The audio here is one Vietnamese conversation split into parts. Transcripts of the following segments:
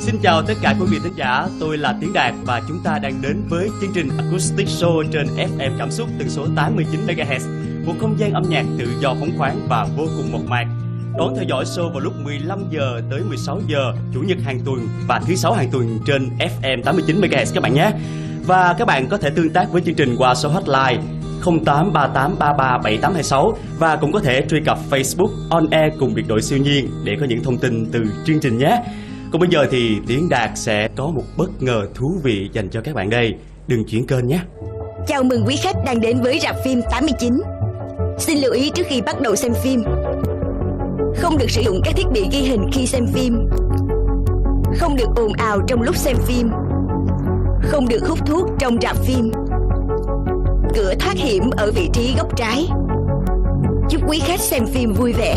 Xin chào tất cả quý vị thính giả, tôi là Tiến Đạt và chúng ta đang đến với chương trình Acoustic Show trên FM Cảm Xúc tần số 89 MHz, một không gian âm nhạc tự do phóng khoáng và vô cùng mộc mạc. Đón theo dõi show vào lúc 15 giờ tới 16 giờ chủ nhật hàng tuần và thứ sáu hàng tuần trên FM 89 MHz các bạn nhé. Và các bạn có thể tương tác với chương trình qua số hotline 0838337826 và cũng có thể truy cập Facebook On Air cùng biệt đội siêu nhiên để có những thông tin từ chương trình nhé. Còn bây giờ thì Tiến Đạt sẽ có một bất ngờ thú vị dành cho các bạn đây. Đừng chuyển kênh nhé. Chào mừng quý khách đang đến với rạp phim 89. Xin lưu ý trước khi bắt đầu xem phim: không được sử dụng các thiết bị ghi hình khi xem phim, không được ồn ào trong lúc xem phim, không được hút thuốc trong rạp phim. Cửa thoát hiểm ở vị trí góc trái. Chúc quý khách xem phim vui vẻ.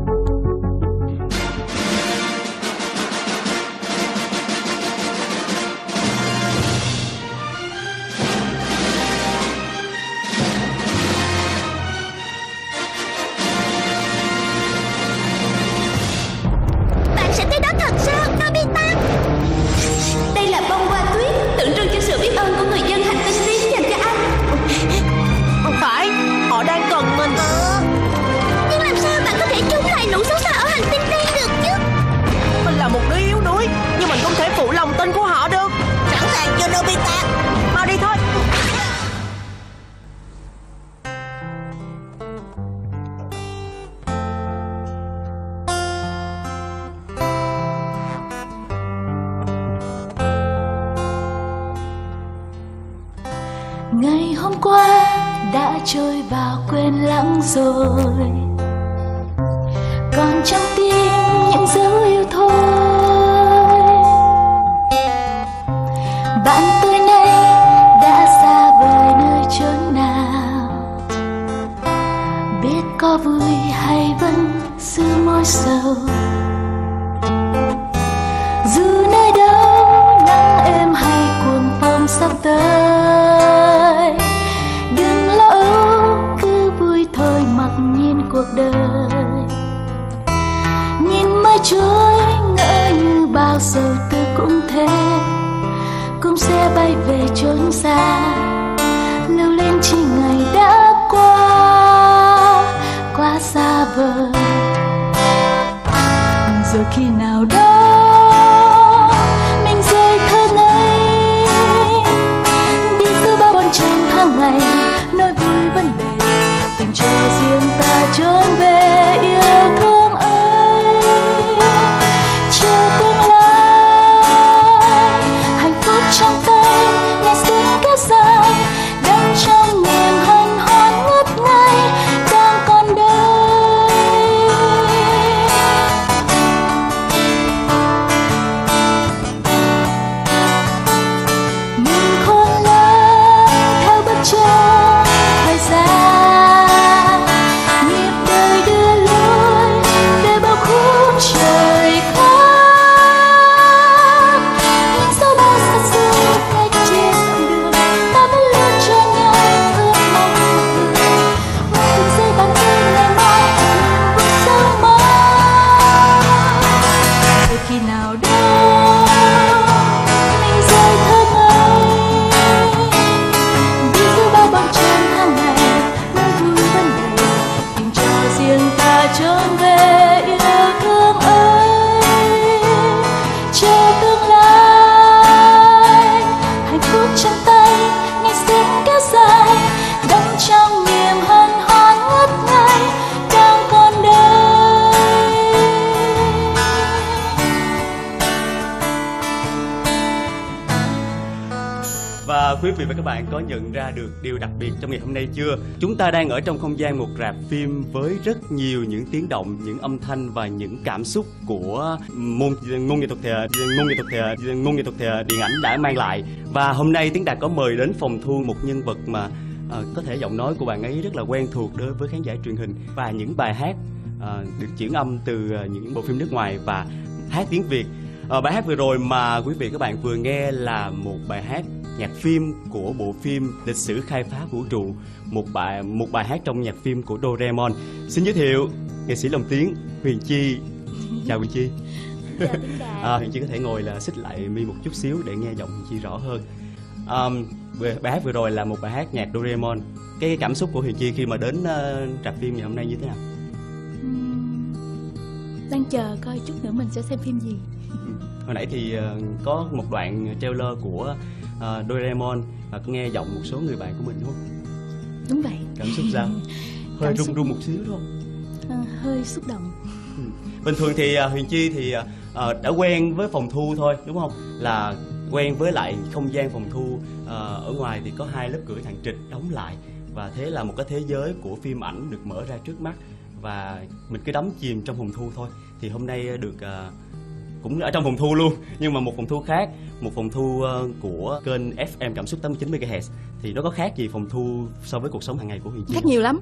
Bạn sẽ tới đó thật sao, Nobita? Đây là bông hoa tuyết, tượng trưng cho sự biết ơn của người dân hành tinh Rim dành cho anh. Không phải, họ đang cần mình. Nhưng làm sao bạn có thể chống lại lũ xấu xa ở hành tinh đen được chứ? Mình là một đứa yếu đuối, nhưng mình không thể phụ lòng tin của họ được. Sẵn sàng cho Nobita. Mau đi thôi. Ngày hôm qua đã trôi vào quên lãng rồi, còn trong tim những dấu yêu thôi. Bạn tôi nay đã xa vời nơi chốn nào, biết có vui hay vẫn giữ mối sầu. Dù nơi đâu nắng êm hay cuồng phong sắp tới, đừng lo âu, cứ vui thôi mặc nhìn cuộc đời. Nhìn mây trôi ngỡ như bao sầu tư cũng thế, cũng sẽ bay về chốn xa, lưu lên chỉ ngày đã qua, quá xa vời. Rồi khi nào đó mình rời thơ ngây, đi giữa bao bon chen hàng ngày, nỗi vui vấn đề tình cho riêng ta trốn về yêu thương ấy. Chờ tương lai hạnh phúc trong tay, ngày sinh kéo dài đang trong niềm hân hoan ngất ngây đang còn đây. Mình khôn lớn theo bước chân thời gian, nhịp đời đưa lối để bao khúc trời khác. Những dấu bao xa xưa ngay trên đoạn đường, ta vẫn luôn cho nhau ước mong nụ cười. Một từng giây bàn tay ngày mai niềm vui sâu mãi. Rồi khi nào đó mình rời thơ ngây, đi giữa bao bon chen hàng ngày, nỗi vui vấn đề tìm cho riêng ta trốn về yêu thương ấy. Chờ tương lai hạnh phúc trong tay, ngày sinh kéo dài đắm trong niềm hân hoan ngất ngây đang còn đây. Và quý vị và các bạn có nhận ra được điều đặc biệt trong ngày hôm nay chưa? Chúng ta đang ở trong không gian một rạp phim với rất nhiều những tiếng động, những âm thanh và những cảm xúc của môn nghệ thuật điện ảnh đã mang lại. Và hôm nay Tiến Đạt có mời đến phòng thu một nhân vật mà có thể giọng nói của bạn ấy rất là quen thuộc đối với khán giả truyền hình, và những bài hát được chuyển âm từ những bộ phim nước ngoài và hát tiếng Việt. Bài hát vừa rồi mà quý vị các bạn vừa nghe là một bài hát nhạc phim của bộ phim Lịch sử khai phá vũ trụ, một bài hát trong nhạc phim của Doraemon. Xin giới thiệu nghệ sĩ lồng tiếng Huyền Chi. Chào Huyền Chi. Huyền Chi có thể ngồi là xích lại mi một chút xíu để nghe giọng Huyền Chi rõ hơn. Bài hát vừa rồi là một bài hát nhạc Doraemon. Cái cảm xúc của Huyền Chi khi mà đến rạp phim ngày hôm nay như thế nào? Đang chờ coi chút nữa mình sẽ xem phim gì. Hồi nãy thì có một đoạn trailer của Doraemon và có nghe giọng một số người bạn của mình đúng không? Đúng vậy. Cảm xúc sao? Hơi run run một xíu đúng không? Hơi xúc động. Bình thường thì Huyền Chi thì đã quen với phòng thu thôi đúng không? Là quen với lại không gian phòng thu. Ở ngoài thì có 2 lớp cửa thẳng trịch đóng lại, và thế là một cái thế giới của phim ảnh được mở ra trước mắt, và mình cứ đắm chìm trong phòng thu thôi. Thì hôm nay được cũng ở trong phòng thu luôn, nhưng mà một phòng thu khác, một phòng thu của kênh FM Cảm Xúc 89 MHz. Thì nó có khác gì phòng thu so với cuộc sống hàng ngày của Huyền Chi? Khác nhiều lắm.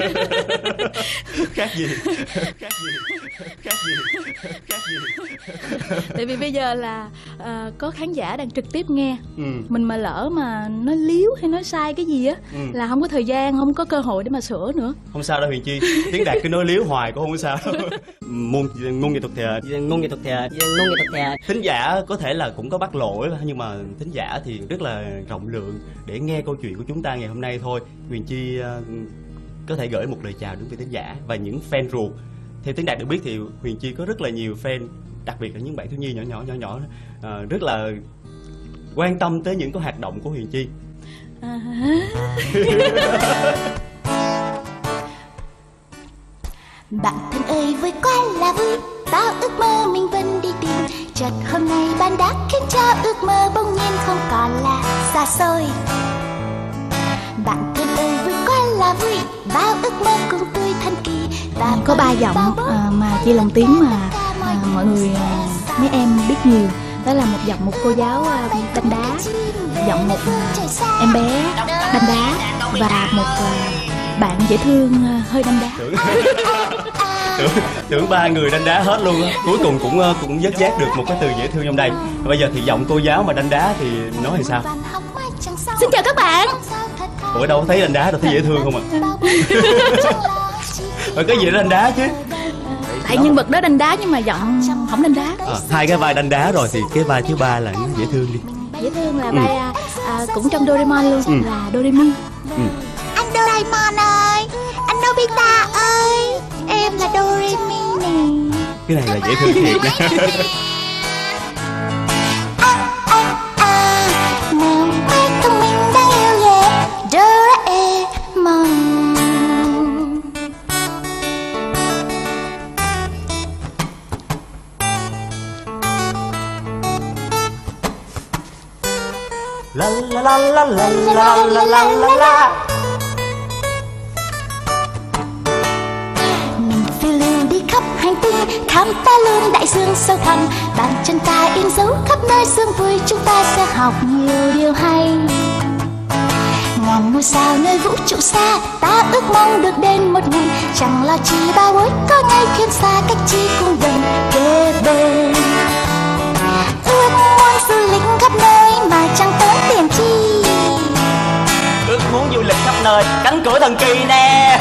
Khác gì? Khác gì? Khác gì? Khác gì? Tại vì bây giờ là có khán giả đang trực tiếp nghe. Mình mà lỡ mà nói líu hay nói sai cái gì á là không có thời gian, không có cơ hội để mà sửa nữa. Không sao đâu Huyền Chi, Tiếng Đạt cứ nói líu hoài cũng không có sao. Ngôn nghệ thuật thì thính giả có thể là cũng có bắt lỗi, nhưng mà thính giả thì rất là rộng lượng để nghe câu chuyện của chúng ta ngày hôm nay thôi. Huyền Chi có thể gửi một lời chào đến với thính giả và những fan ruột. Theo Tiếng Đạt được biết thì Huyền Chi có rất là nhiều fan, đặc biệt là những bạn thiếu nhi nhỏ rất là quan tâm tới những cái hoạt động của Huyền Chi. Bạn thân ơi, vui quá là vui, bao ước mơ mình vẫn đi tìm. Chợt hôm nay bạn đã khiến cho ước mơ bỗng nhiên không còn là xa xôi. Bạn thân ơi, vui quá là vui, bao ước mơ cùng tôi thần kỳ. Có 3 giọng mà Chi lồng tiếng mà mọi người mấy em biết nhiều. Đó là một giọng một cô giáo đánh đá, giọng một em bé đánh đá, và một bạn dễ thương hơi đánh đá. Tưởng 3 người đánh đá hết luôn á. Cuối cùng cũng vớt vát được một cái từ dễ thương trong đây. Bây giờ thì giọng cô giáo mà đánh đá thì nói thì sao? Xin chào các bạn. Ủa đâu thấy đánh đá đâu, thấy dễ thương không à? Rồi cái gì đó đánh đá chứ? Tại nhân vật đó đánh đá nhưng mà giọng không đánh đá. 2 cái vai đánh đá rồi thì cái vai thứ 3 là dễ thương đi. Dễ thương là vai cũng trong Doraemon luôn, là Doremi. Anh Doraemon ơi, anh Nobita ơi, em là Doremi nè. Cái này là dễ thương thiệt nha. Nào mai thông minh đáng yêu ghê Doraemon. La la la la la la la la la la. Mình phiêu lưu đi khắp hành tinh, khám phá luôn đại dương sâu thẳm. Bàn chân ta in dấu khắp nơi sương vui, chúng ta sẽ học nhiều điều hay. Ngàn ngôi sao nơi vũ trụ xa, ta ước mong được đến một ngày. Chẳng lo chi bao bối, có ngày khiến xa cách chi cũng gần kề bên. Ước muốn du lịch khắp nơi mà chẳng tốn tiền chi. Ước muốn du lịch khắp nơi, cánh cửa thần kỳ nè.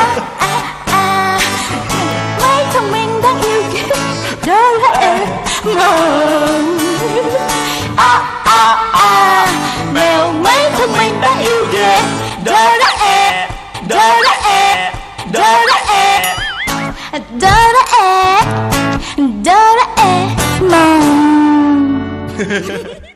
Mấy thông minh đáng yêu ghê Doraemon. Mèo mấy thông minh đáng yêu ghê Doraemon. Doraemon.